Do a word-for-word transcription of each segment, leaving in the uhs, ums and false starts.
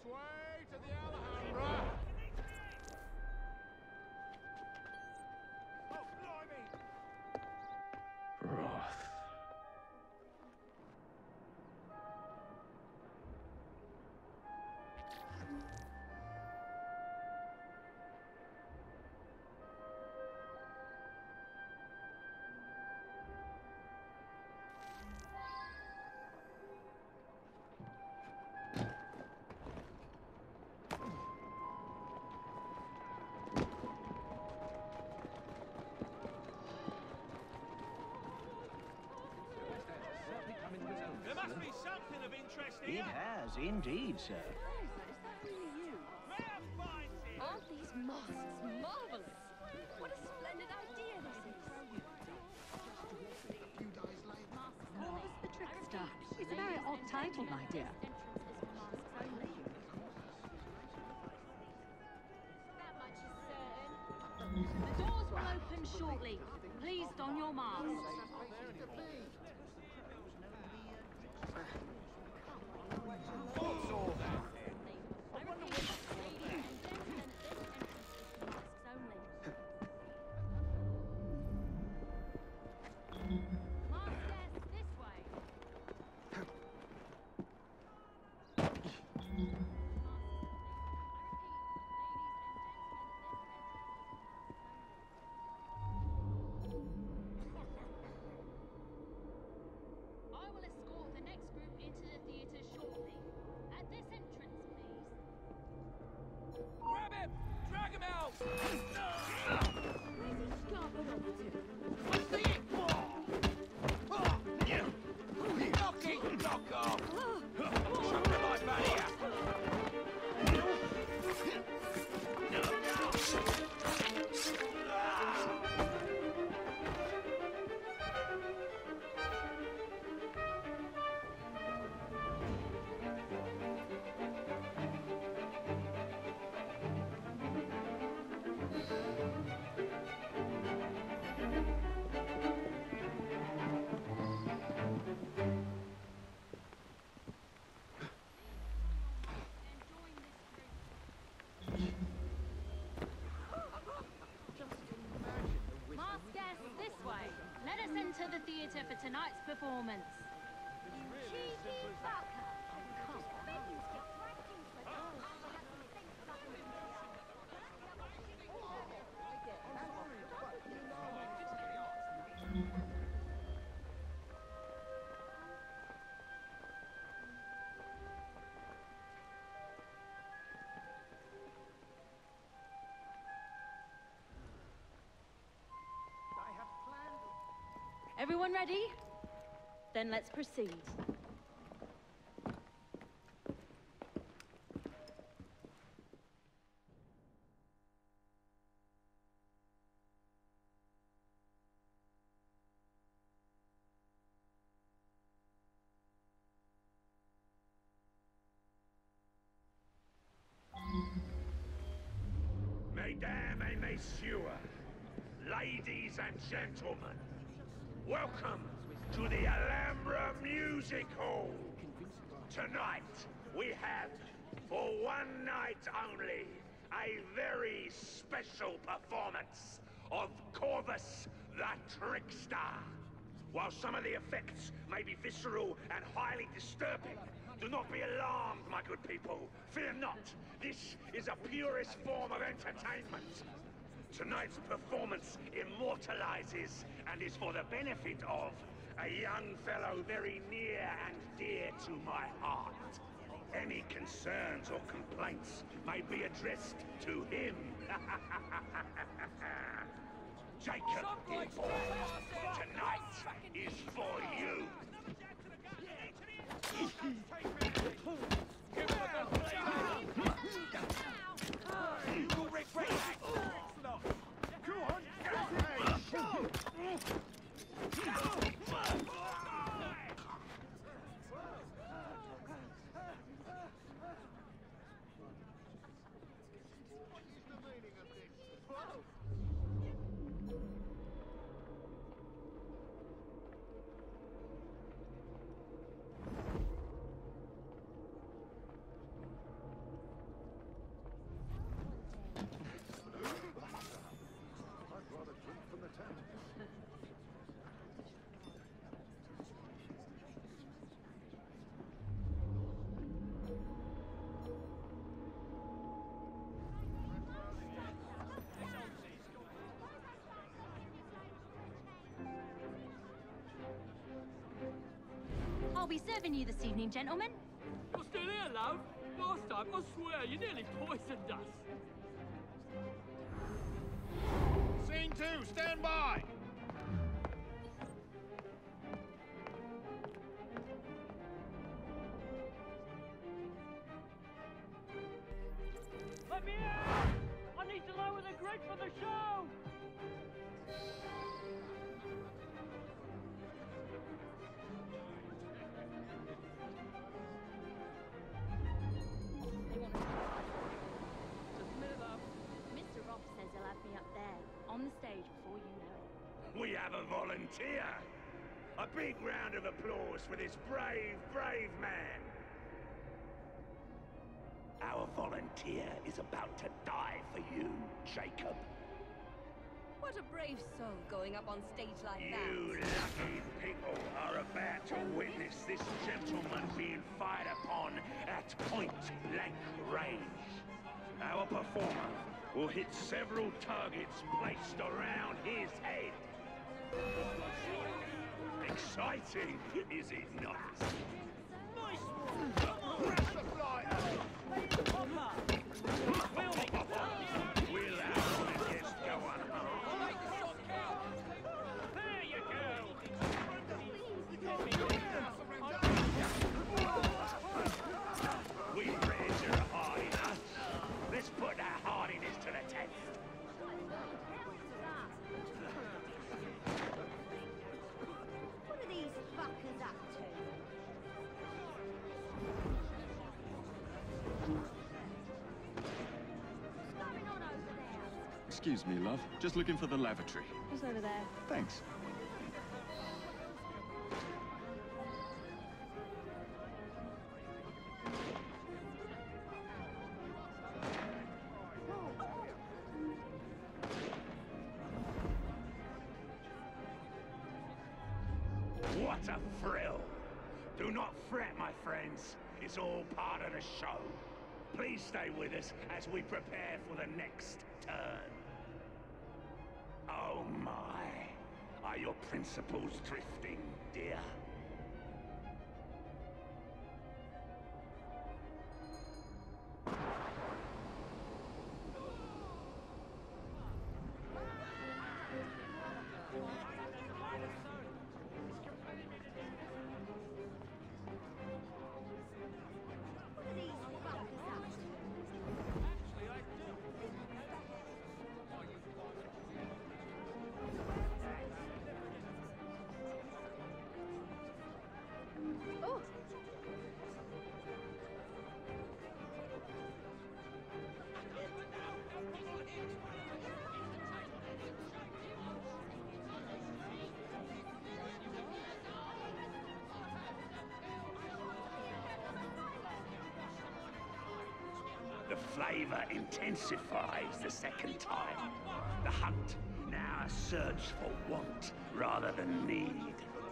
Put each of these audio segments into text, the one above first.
way to the Alhambra. Oh, blimey! Wrath. There must be something of interest here. It has, indeed, sir. Is that really you? May I find it? Aren't these masks marvellous? What a splendid idea this is. Who is the trickster? It's a very odd title, my dear. That much is certain. The doors will open shortly. Please don your mask. What's all that? I repeat, ladies and gentlemen, this entrance is for masks only. Mask desk this way. I will escort the next group into the theatre shortly. At this entrance, please. Grab him! Drag him out! Where's he scarpered off to? Knock it! Knock off! Chuck the life out here! Mask desk this way. Let us enter the theatre for tonight's performance. Cheeky fucker! Everyone ready? Then let's proceed. Mesdames et messieurs, ladies and gentlemen, welcome to the Alhambra Music Hall. Tonight, we have, for one night only, a very special performance of Corvus the Trickster. While some of the effects may be visceral and highly disturbing, do not be alarmed, my good people. Fear not. This is a purest form of entertainment. Tonight's performance immortalizes and is for the benefit of a young fellow very near and dear to my heart. Any concerns or complaints may be addressed to him. Jacob, dear boy, tonight is for you. You regret that! Come on! I'll be serving you this evening, gentlemen. You're still here, love? Last time, I swear, you nearly poisoned us. Scene two, stand by! Let me out! I need to lower the grid for the show! Mister Roth says he'll have me up there, on the stage before you know it. We have a volunteer. A big round of applause for this brave, brave man. Our volunteer is about to die for you, Jacob. What a brave soul going up on stage like You that. lucky people are about to witness this gentleman being fired upon at point-blank range. Our performer will hit several targets placed around his head. Exciting, is it not? Pressure flyer! Will our honoured guest go unharmed? There you go! We raise your hardiness. Let's put our hardiness to the test. What are these fuckers up to? What's going on over there? Excuse me, love. Just looking for the lavatory. Who's over there? Thanks. What a thrill! Do not fret, my friends. It's all part of the show. Please stay with us as we prepare for the next turn. Oh my. Are your principles drifting, dear? What are these fuckers up to? Oh! The flavor intensifies the second time. The hunt, now a search for want rather than need.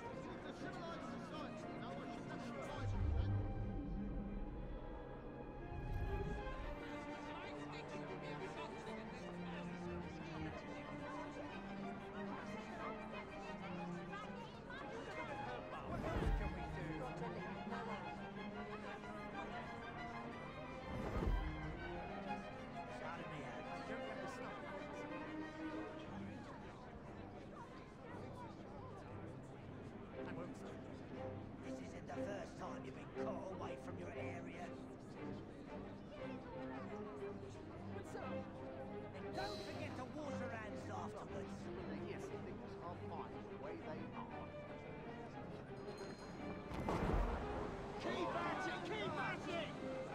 This isn't the first time you've been caught away from your area. And don't forget to wash your hands afterwards. Yes, things are fine the way they are. Keep at it! Keep at it!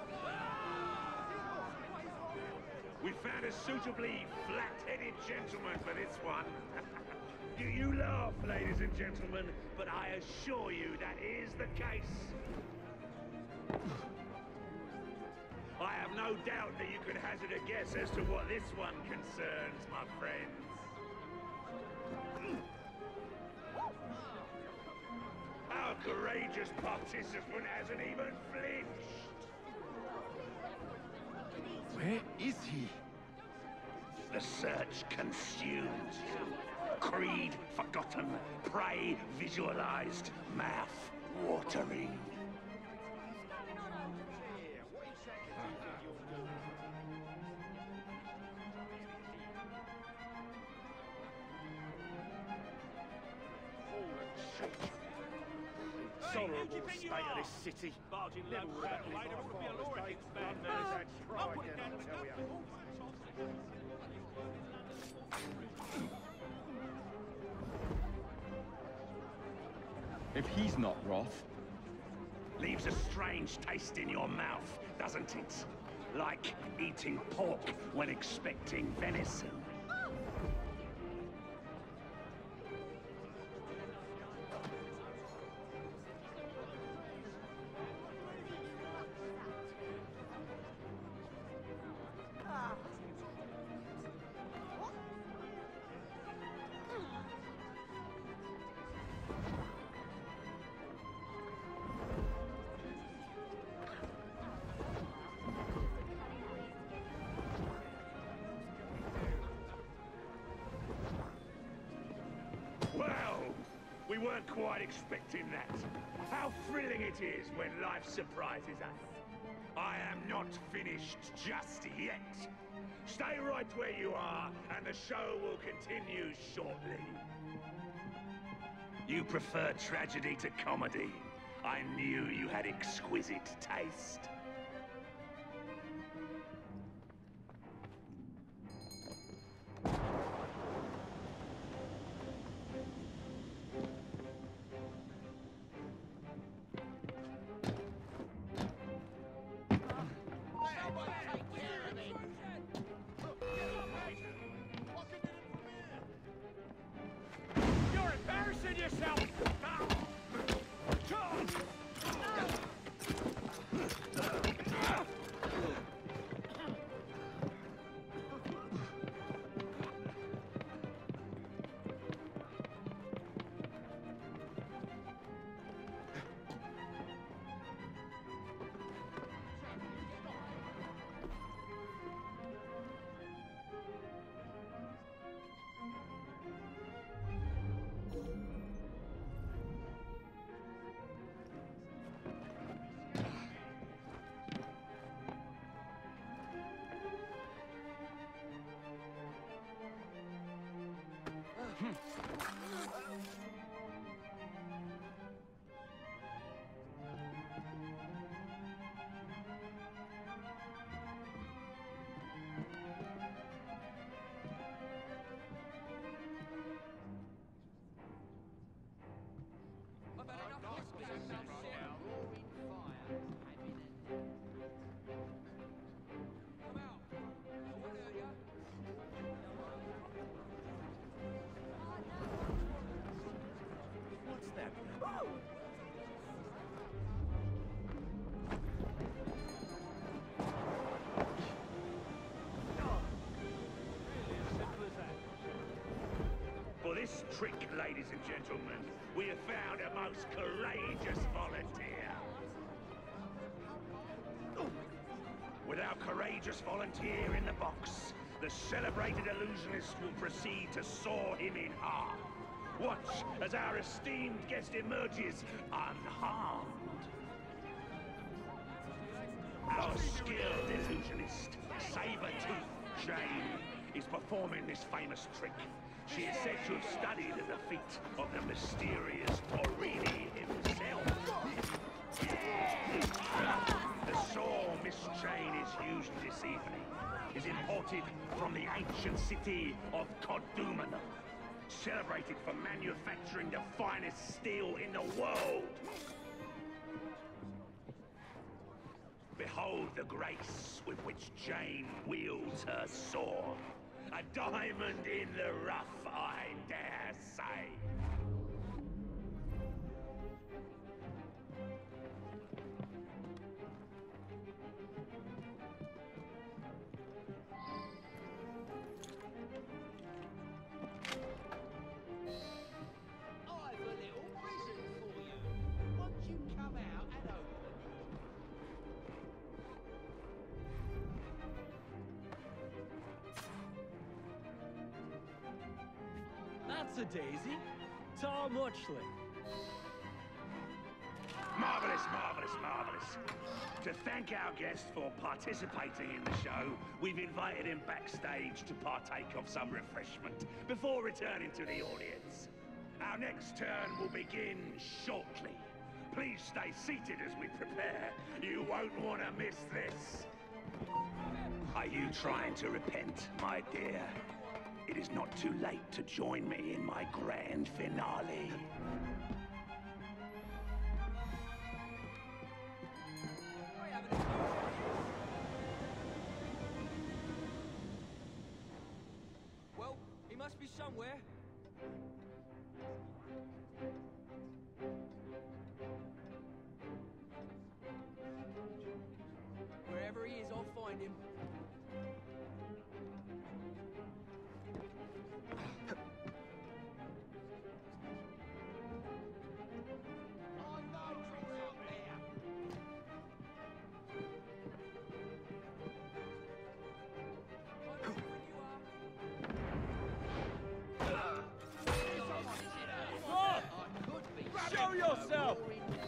We found a suitably flat-headed gentleman for this one. You, you laugh, ladies and gentlemen, but I assure you that is the case. I have no doubt that you could hazard a guess as to what this one concerns, my friends. Our courageous participant hasn't even flinched. Where is he? The search consumes you. Creed forgotten, prey visualized, mouth Mouth-watering. Tolerable state of this city. Barging Never low would have crowd later, been would be a my law mistake. ethics ban. Londoners had I'll tried put it then, down I to tell ya. If he's not Roth, Leaves a strange taste in your mouth, doesn't it? Like eating pork when expecting venison. Well, we weren't quite expecting that. How thrilling it is when life surprises us. I am not finished just yet. Stay right where you are, and the show will continue shortly. You prefer tragedy to comedy. I knew you had exquisite taste. You're embarrassing yourself! What's that? For this trick, ladies and gentlemen, we have found a most courageous volunteer. With our courageous volunteer in the box, the celebrated illusionist will proceed to saw him in half. Watch as our esteemed guest emerges unharmed. Our skilled illusionist, Saber-Tooth Jane, is performing this famous trick. She is said to have studied at the feet of the mysterious Torini himself. The saw Miss Jane is using this evening is imported from the ancient city of Kodumana, celebrated for manufacturing the finest steel in the world. Behold the grace with which Jane wields her sword. A diamond in the rough, I dare say. I've a little present for you. Once you come out and open. That's a daisy. Tom Watchley. Marvellous, marvellous, marvellous. To thank our guest for participating in the show, we've invited him backstage to partake of some refreshment before returning to the audience. Our next turn will begin shortly. Please stay seated as we prepare. You won't want to miss this. Are you trying to repent, my dear? It is not too late to join me in my grand finale. Well, he must be somewhere. Wherever he is, I'll find him. I know he's out there. Show yourself!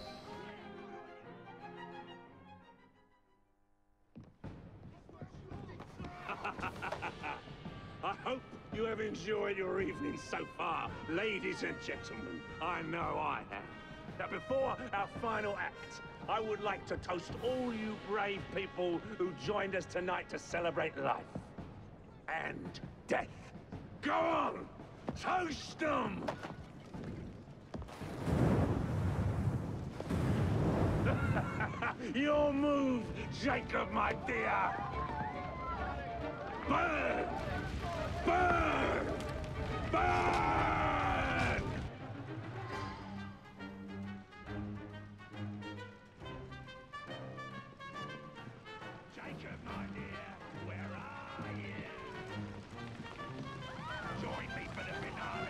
I hope you have enjoyed your evening so far, ladies and gentlemen. I know I have. Now, before our final act, I would like to toast all you brave people who joined us tonight to celebrate life and death. Go on! Toast them! Your move, Jacob, my dear! Burn! Burn! Burn! Jacob, my dear, where are you? Join me for the finale.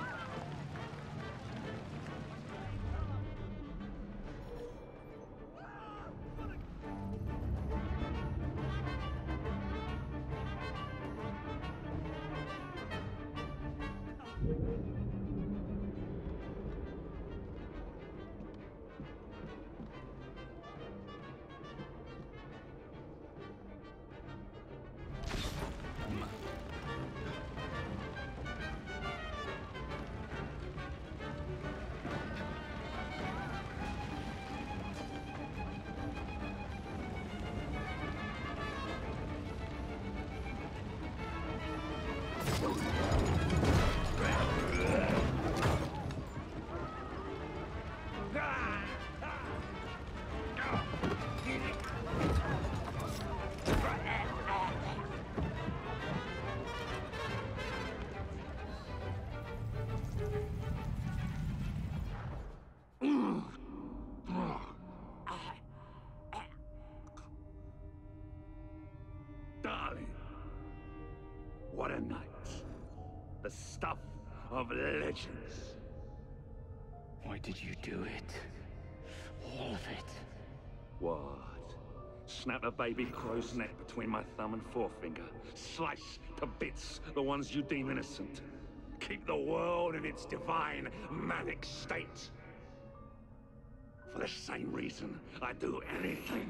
Darling, what a night. The stuff of legends. Why did you do it? All of it. What? Snap a baby crow's neck between my thumb and forefinger. Slice to bits the ones you deem innocent. Keep the world in its divine, manic state. For the same reason I do anything.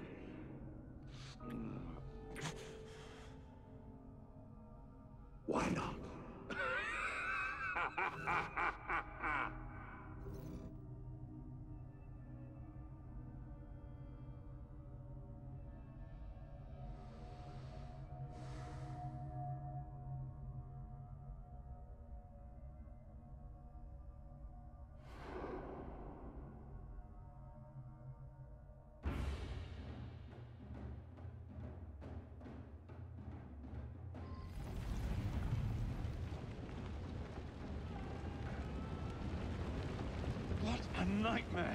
Why not? What a nightmare!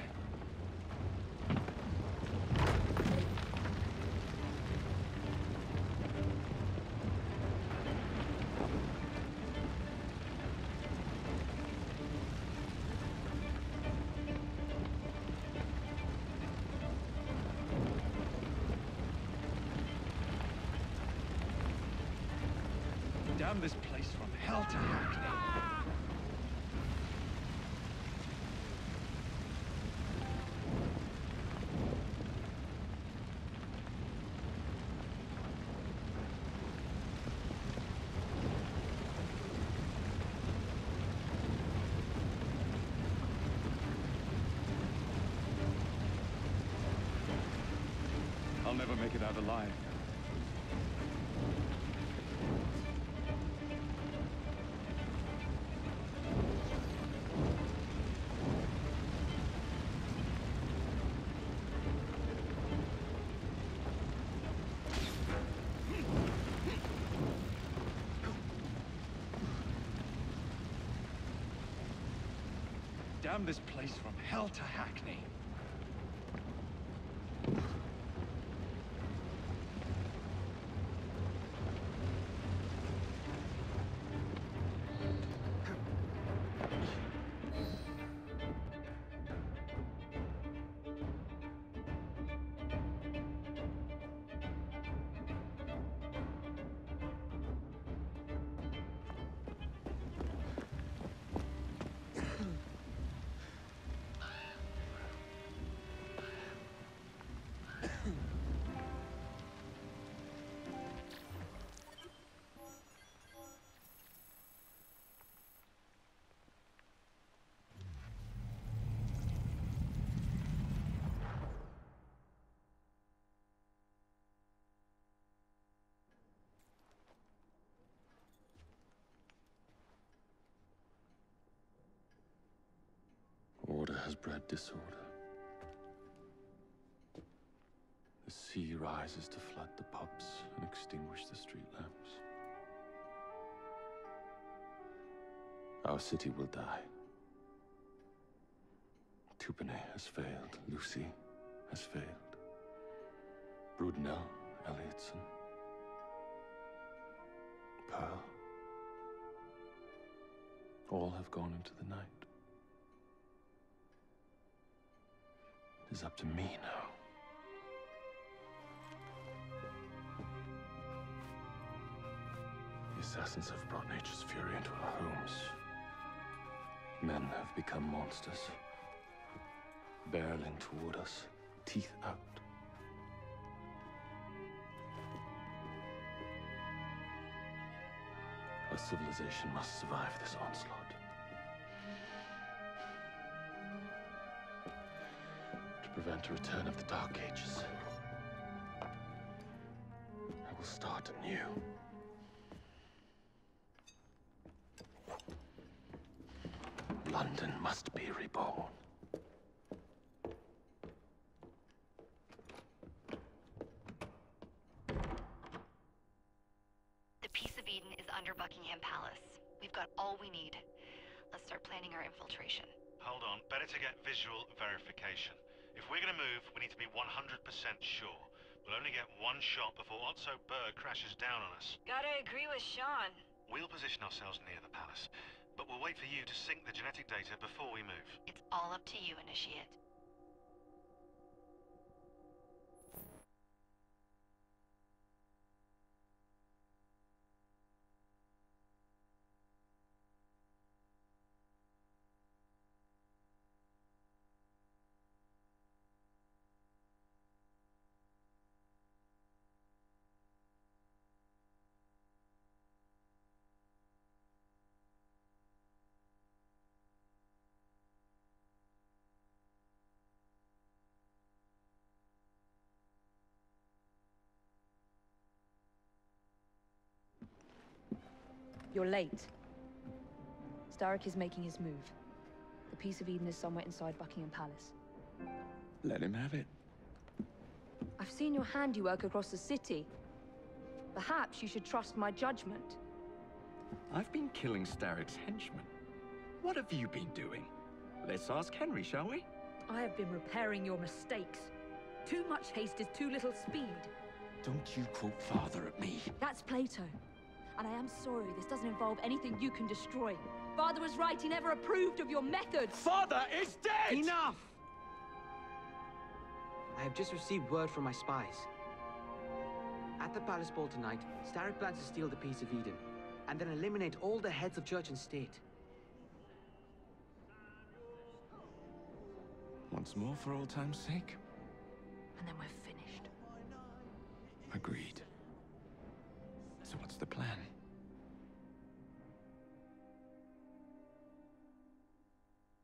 Damn this place from hell to Hackney! never make it out alive. Damn this place from hell to Hackney. Order has bred disorder. The sea rises to flood the pubs and extinguish the street lamps. Our city will die. Tupene has failed. Lucy has failed. Brudenell, Elliotson, Pearl. All have gone into the night. It is up to me now. The assassins have brought nature's fury into our homes. Men have become monsters, barreling toward us, teeth out. Our civilization must survive this onslaught. To prevent a return of the Dark Ages, I will start anew. London must be reborn. The Peace of Eden is under Buckingham Palace. We've got all we need. Let's start planning our infiltration. Hold on, better to get visual verification. If we're gonna move, we need to be one hundred percent sure. We'll only get one shot before Otso Berg crashes down on us. Gotta agree with Sean. We'll position ourselves near the palace, but we'll wait for you to sync the genetic data before we move. It's all up to you, Initiate. You're late. Starrick is making his move. The Peace of Eden is somewhere inside Buckingham Palace. Let him have it. I've seen your handiwork across the city. Perhaps you should trust my judgment. I've been killing Starrick's henchmen. What have you been doing? Let's ask Henry, shall we? I have been repairing your mistakes. Too much haste is too little speed. Don't you quote father at me. That's Plato. And I am sorry this doesn't involve anything you can destroy. Father was right, he never approved of your methods. Father is dead! Enough! I have just received word from my spies. At the Palace Ball tonight, Starrick plans to steal the Peace of Eden, and then eliminate all the heads of church and state. Once more for old time's sake? And then we're finished. Agreed. So what's the plan?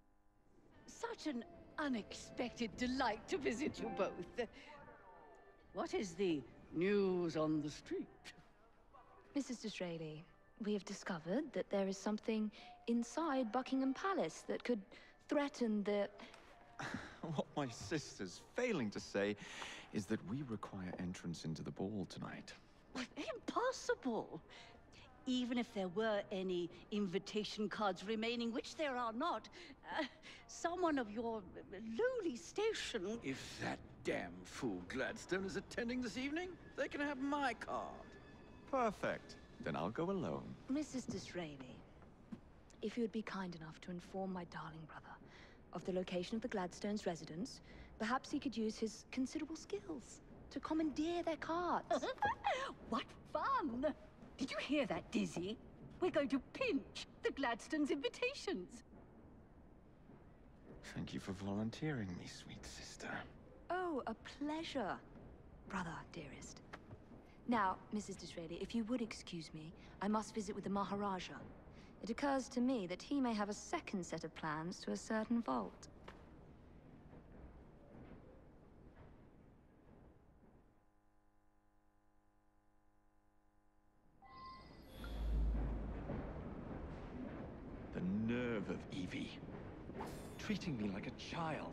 Such an unexpected delight to visit you both. What is the news on the street? Missus Disraeli, we have discovered that there is something inside Buckingham Palace that could threaten the... What my sister's failing to say is that we require entrance into the ball tonight. Impossible! Even if there were any invitation cards remaining, which there are not, uh, someone of your lowly station... If that damn fool Gladstone is attending this evening, they can have my card. Perfect. Then I'll go alone. Missus Disraeli, if you would be kind enough to inform my darling brother of the location of the Gladstones' residence, perhaps he could use his considerable skills to commandeer their cards. What fun! Did you hear that, Dizzy? We're going to pinch the Gladstones' invitations. Thank you for volunteering me, sweet sister. Oh, a pleasure, brother, dearest. Now, Missus Disraeli, if you would excuse me, I must visit with the Maharaja. It occurs to me that he may have a second set of plans to a certain vault. The nerve of Evie. Treating me like a child.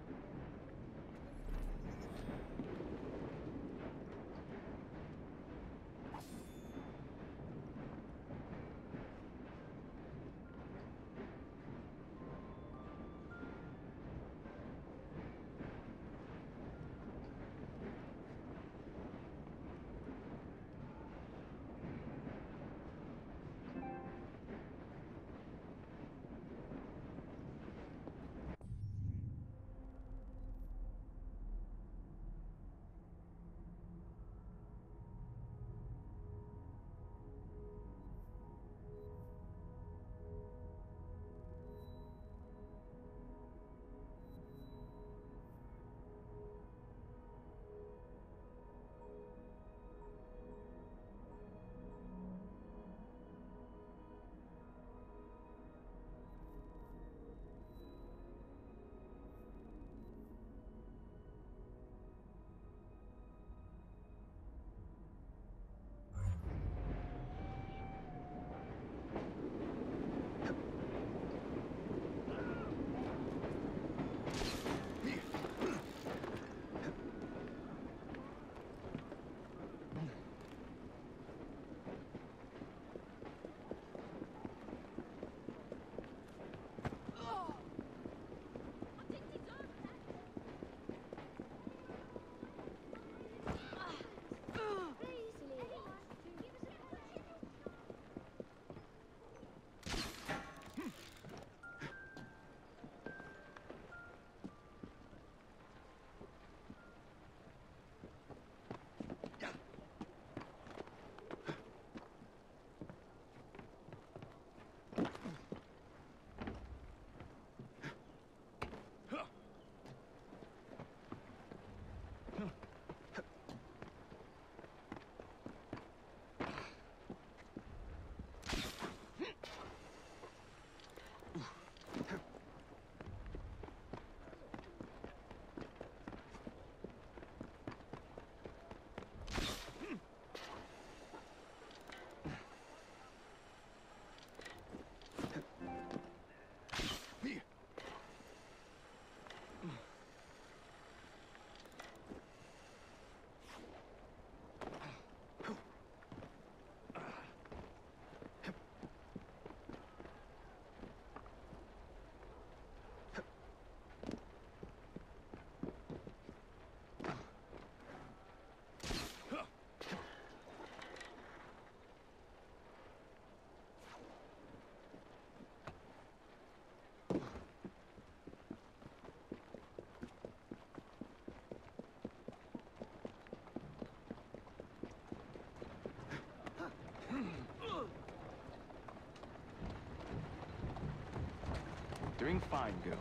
Doing fine, girl.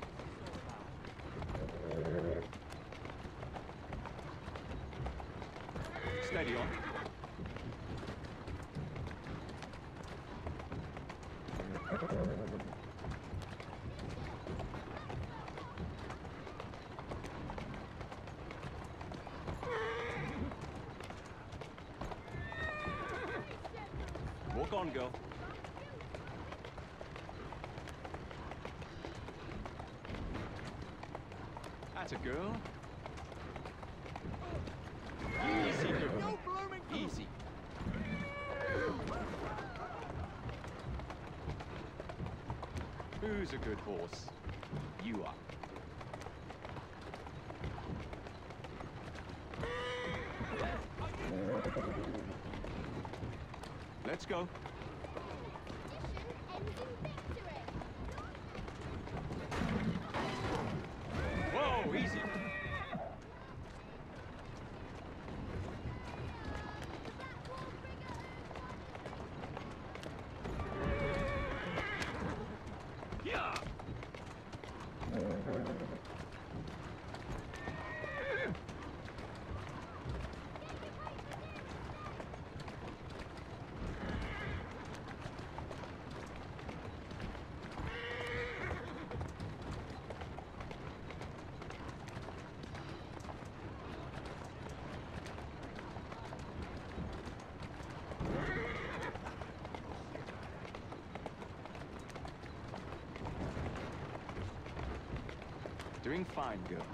Steady on. Rock on, girl. That's a girl. Easy, girl. No blooming easy. Who's a good horse? You are. Let's go. Whoa, easy. Yeah. Doing fine, girl.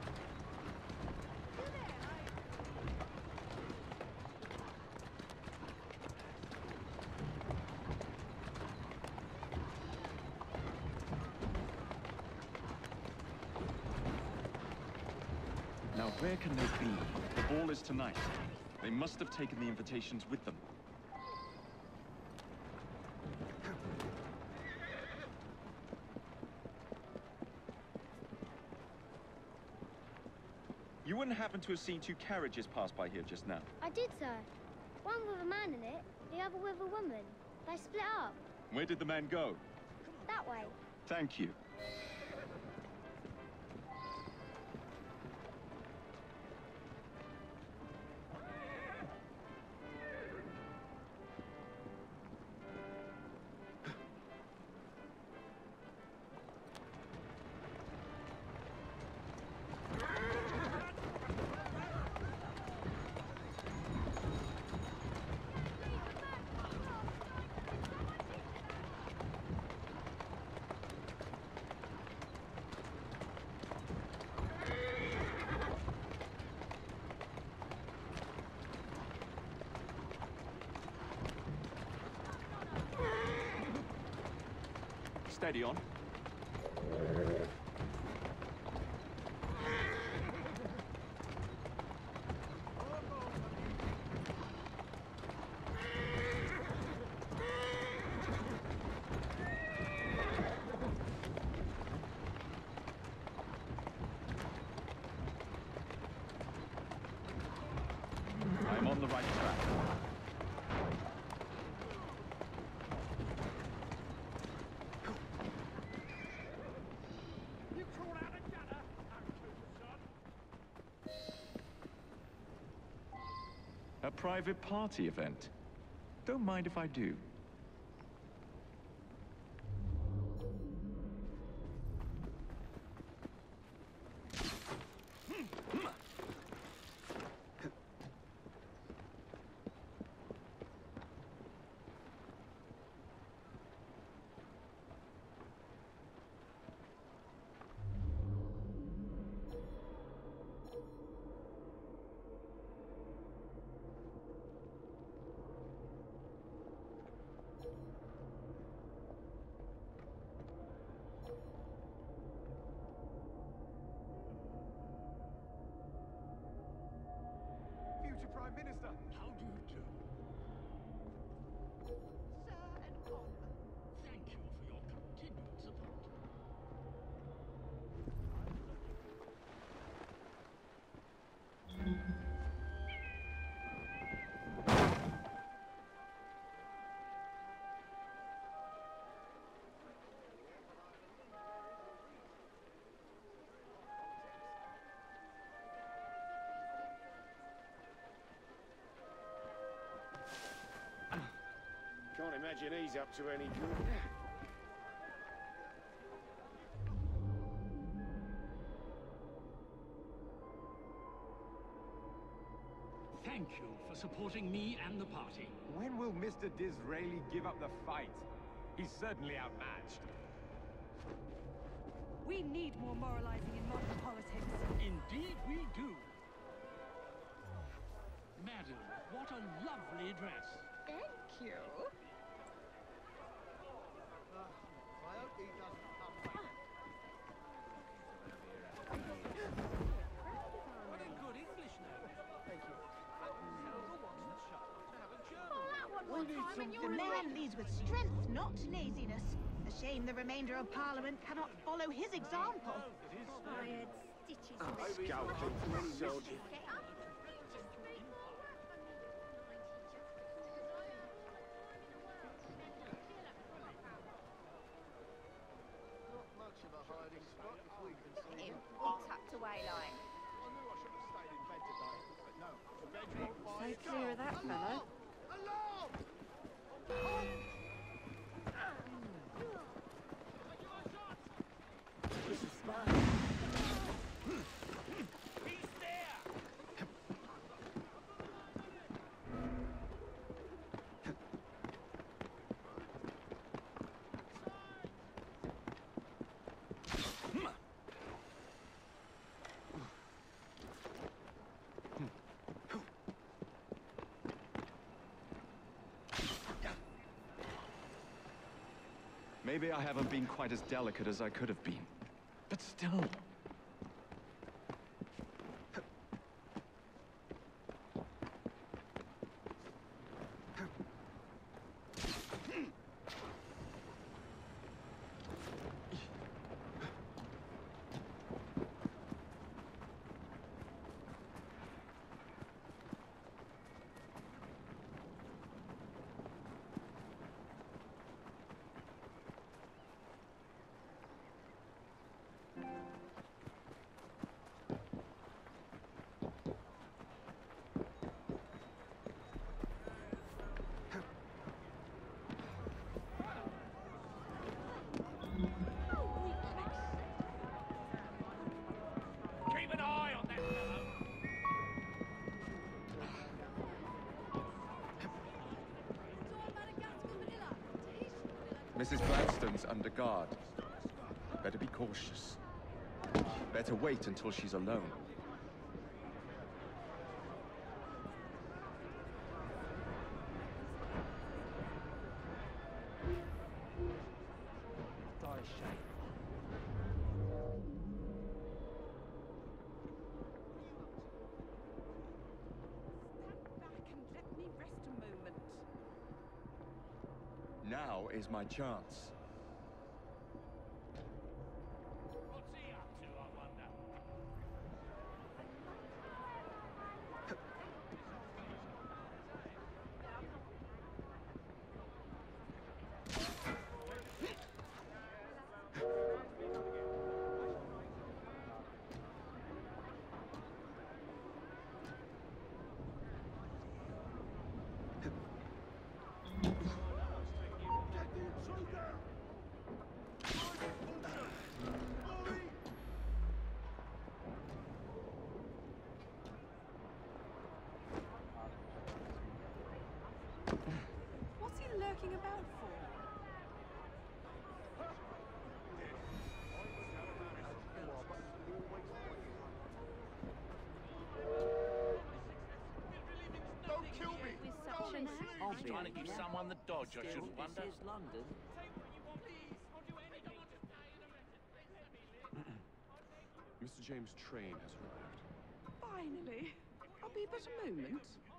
Now, where can they be? The ball is tonight. They must have taken the invitations with them. You wouldn't happen to have seen two carriages pass by here just now? I did, sir. One with a man in it, the other with a woman. They split up. Where did the man go? That way. Thank you. Steady on. I'm on the right track. A private party event. Don't mind if I do. Prime Minister. How do you do? Sir and Con. Thank you for your continued support. Can't imagine he's up to any good. Thank you for supporting me and the party. When will Mister Disraeli give up the fight? He's certainly outmatched. We need more moralizing in modern politics. Indeed we do. Madam, what a lovely dress. Thank you. What a good English now. Thank you. The man leads with strength, not laziness. A shame the remainder of Parliament cannot follow his example. Tired stitches. Oh, scouting soldier. Not much of a hiding spot if we can see Him, him. all tucked away like. I knew I should have stayed in bed today, but no. The bedroom So clear of that fellow. Alarm! He's there! Maybe I haven't been quite as delicate as I could have been. But still... Keep an eye on that fellow. Missus Gladstone's under guard. Better be cautious. Better wait until she's alone. Let me rest a moment. Now is my chance. What's he up to, I wonder? What's he lurking about for? Don't kill me! With such an He's trying to give someone the dodge, I shouldn't wonder. This is London. Mister James Train has arrived. Finally. I'll be but a moment.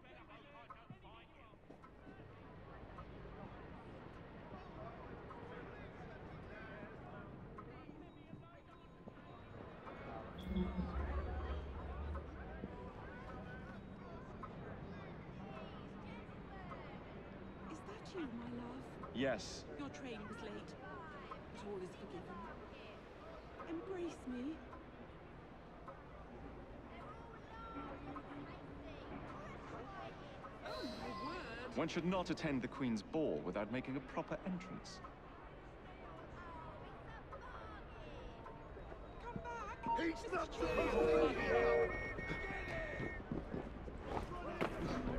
Is that you, my love? Yes. Your train was late, but all is forgiven. Embrace me. Oh, my word. One should not attend the Queen's ball without making a proper entrance. Come back. He's not the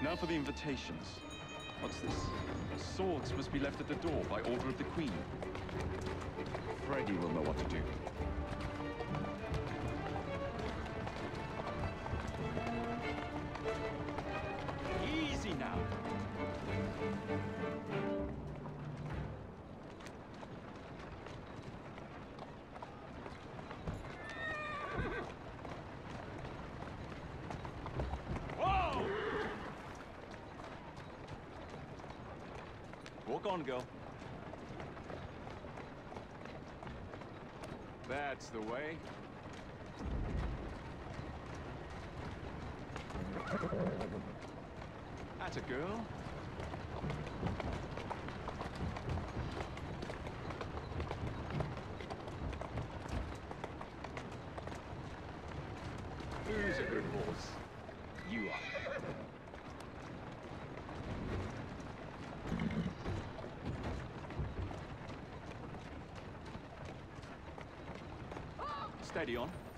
Now for the invitations. What's this? Swords must be left at the door by order of the Queen. Freddy will know what to do. Easy now. Whoa! Walk on, girl. That's the way. That's a girl. Who's a good horse? You are. Steady on.